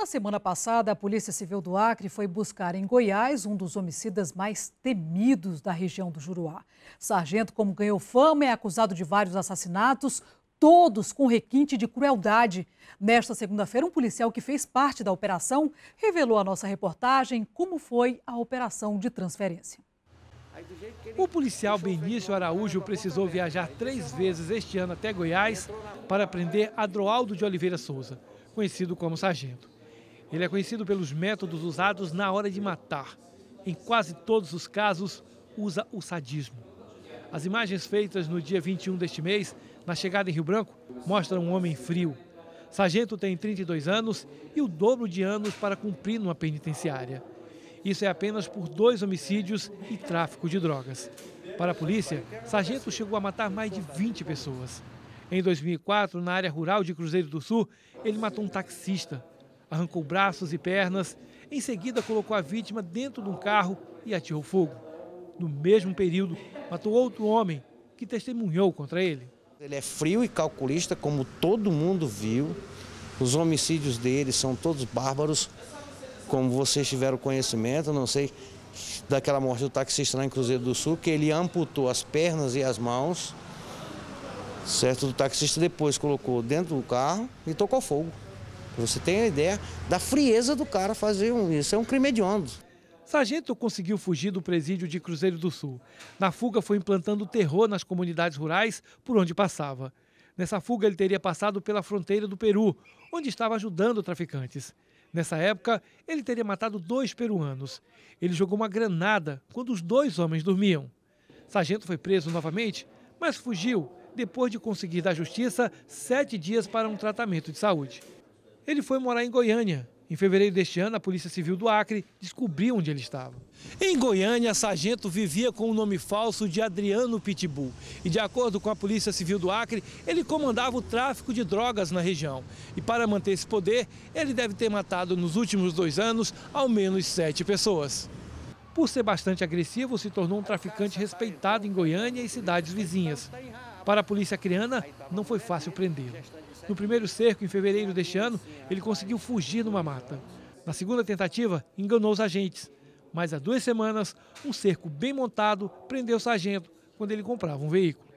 Na semana passada, a Polícia Civil do Acre foi buscar em Goiás um dos homicidas mais temidos da região do Juruá. Sargento, como ganhou fama, é acusado de vários assassinatos, todos com requinte de crueldade. Nesta segunda-feira, um policial que fez parte da operação revelou à nossa reportagem como foi a operação de transferência. O policial Benício Araújo precisou viajar 3 vezes este ano até Goiás para prender Adroaldo de Oliveira Souza, conhecido como Sargento. Ele é conhecido pelos métodos usados na hora de matar. Em quase todos os casos, usa o sadismo. As imagens feitas no dia 21 deste mês, na chegada em Rio Branco, mostram um homem frio. Sargento tem 32 anos e o dobro de anos para cumprir numa penitenciária. Isso é apenas por 2 homicídios e tráfico de drogas. Para a polícia, Sargento chegou a matar mais de 20 pessoas. Em 2004, na área rural de Cruzeiro do Sul, ele matou um taxista. Arrancou braços e pernas, em seguida colocou a vítima dentro de um carro e atirou fogo. No mesmo período, matou outro homem que testemunhou contra ele. Ele é frio e calculista, como todo mundo viu. Os homicídios dele são todos bárbaros, como vocês tiveram conhecimento, não sei, daquela morte do taxista lá em Cruzeiro do Sul, que ele amputou as pernas e as mãos, certo? Do taxista depois colocou dentro do carro e tocou fogo. Você tem a ideia da frieza do cara fazer isso, é um crime hediondo. Sargento conseguiu fugir do presídio de Cruzeiro do Sul. Na fuga foi implantando terror nas comunidades rurais por onde passava. Nessa fuga ele teria passado pela fronteira do Peru, onde estava ajudando traficantes. Nessa época, ele teria matado 2 peruanos. Ele jogou uma granada quando os 2 homens dormiam. Sargento foi preso novamente, mas fugiu depois de conseguir da justiça 7 dias para um tratamento de saúde. Ele foi morar em Goiânia. Em fevereiro deste ano, a Polícia Civil do Acre descobriu onde ele estava. Em Goiânia, Sargento vivia com o nome falso de Adriano Pitbull. E de acordo com a Polícia Civil do Acre, ele comandava o tráfico de drogas na região. E para manter esse poder, ele deve ter matado nos últimos 2 anos ao menos 7 pessoas. Por ser bastante agressivo, se tornou um traficante respeitado em Goiânia e cidades vizinhas. Para a polícia acreana, não foi fácil prendê-lo. No primeiro cerco, em fevereiro deste ano, ele conseguiu fugir numa mata. Na segunda tentativa, enganou os agentes. Mas há 2 semanas, um cerco bem montado prendeu o sargento quando ele comprava um veículo.